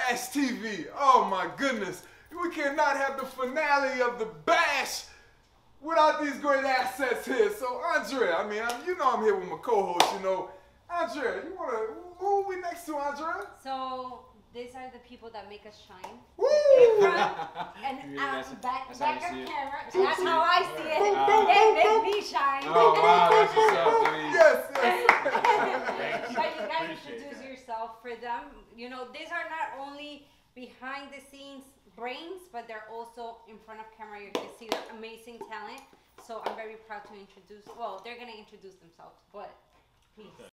B.A.S.H TV. Oh my goodness. We cannot have the finale of the B.A.S.H without these great assets here. So Andrea, I mean, I'm here with my co-host, Andrea, who are we next to, Andrea? So these are the people that make us shine. Woo! In front and back of camera. That's how I see it. They make me shine. Oh wow, that's what's up, baby. Yes. But you gotta introduce yourself for them. These are not only behind the scenes brains, but they're also in front of camera. You can see their amazing talent. So I'm very proud to introduce. Well, they're gonna introduce themselves, but please.